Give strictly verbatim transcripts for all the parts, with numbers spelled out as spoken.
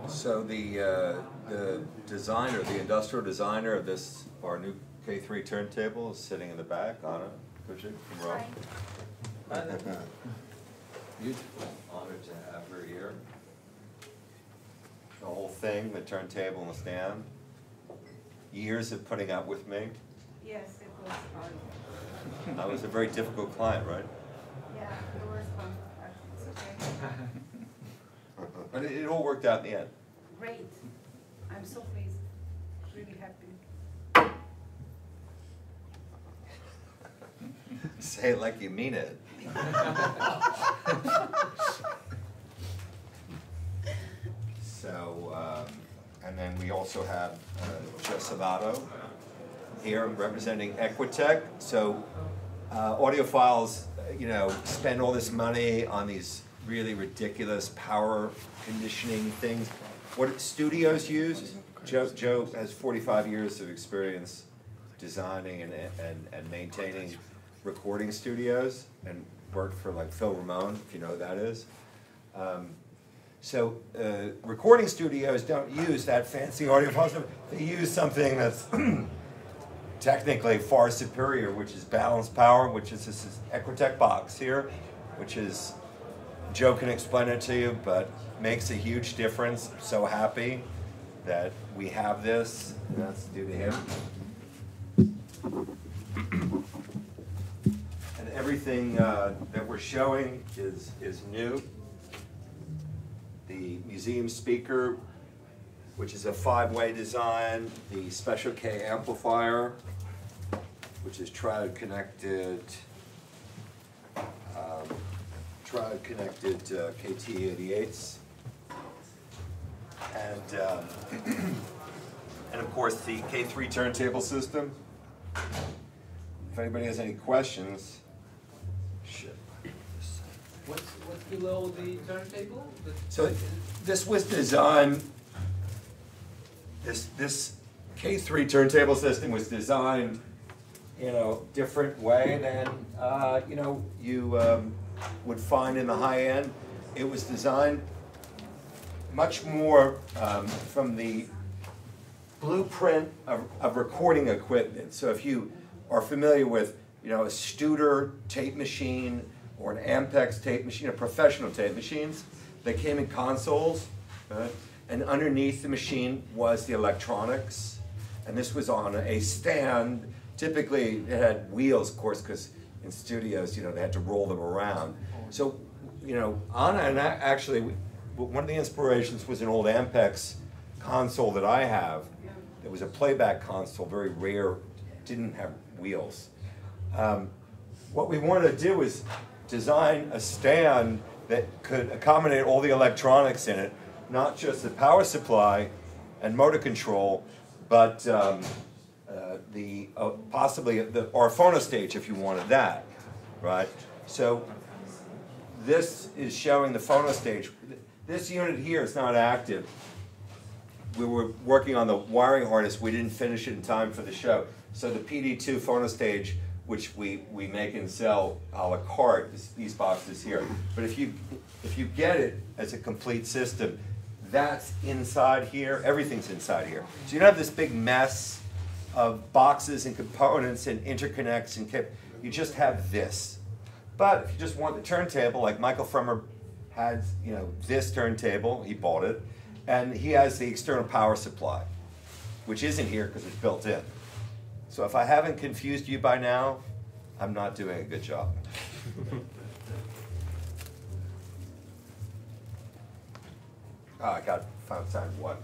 So the uh, the designer, the industrial designer of this, our new K three turntable is sitting in the back, Anna Kujic from Rome. Beautiful. Honored to have her here. The whole thing, the turntable and the stand. Years of putting up with me. Yes, it was hard. I was a very difficult client, right? Yeah, the worst one. But it's okay. But it, it all worked out in the end. Great. I'm so pleased. Really happy. Say it like you mean it. So, um, and then we also have uh, Joe Salvato here representing Equitech. So, uh, audiophiles, you know, spend all this money on these really ridiculous power conditioning things. What studios use? Joe, Joe has forty-five years of experience designing and, and, and maintaining recording studios, and worked for like Phil Ramone, if you know who that is. Um, so uh, recording studios don't use that fancy audiophile stuff. They use something that's technically far superior, which is balanced power, which is this Equitech box here, which is, Joe can explain it to you, but makes a huge difference. I'm so happy that we have this, and that's due to him. And everything uh, that we're showing is, is new. The museum speaker, which is a five-way design, the Special K amplifier, which is triode connected, um, triode connected uh, K T eighty-eights, and um, and of course the K three turntable system. If anybody has any questions, shit. What's, what's below the turntable? The So this was designed, this, this K three turntable system was designed in a different way than, uh, you know, you um, would find in the high end. It was designed much more um, from the blueprint of, of recording equipment. So if you are familiar with, you know, a Studer tape machine or an Ampex tape machine, or professional tape machines, they came in consoles, right? And underneath the machine was the electronics, and this was on a stand. Typically, it had wheels, of course, because in studios, you know, they had to roll them around. So, you know, Anna and I actually, one of the inspirations was an old Ampex console that I have. It was a playback console, very rare, didn't have wheels. Um, what we wanted to do was design a stand that could accommodate all the electronics in it, not just the power supply and motor control, but um, uh, the uh, possibly the or phonostage if you wanted that, right? So this is showing the phonostage. This unit here is not active. We were working on the wiring harness. We didn't finish it in time for the show. So the P D two phonostage, which we, we make and sell a la carte, is these boxes here. But if you, if you get it as a complete system, that's inside here. Everything's inside here. So you don't have this big mess of boxes and components and interconnects and kit. You just have this. But if you just want the turntable, like Michael Frommer had, you know, this turntable, he bought it, and he has the external power supply, which isn't here because it's built in. So if I haven't confused you by now, I'm not doing a good job. Oh, I got found time one.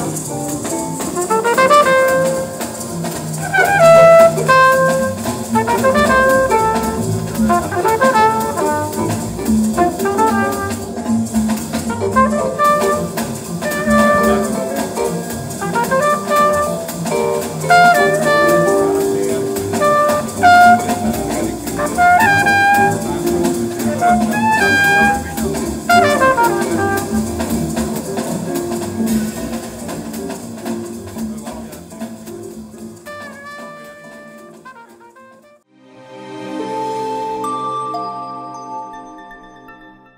Thank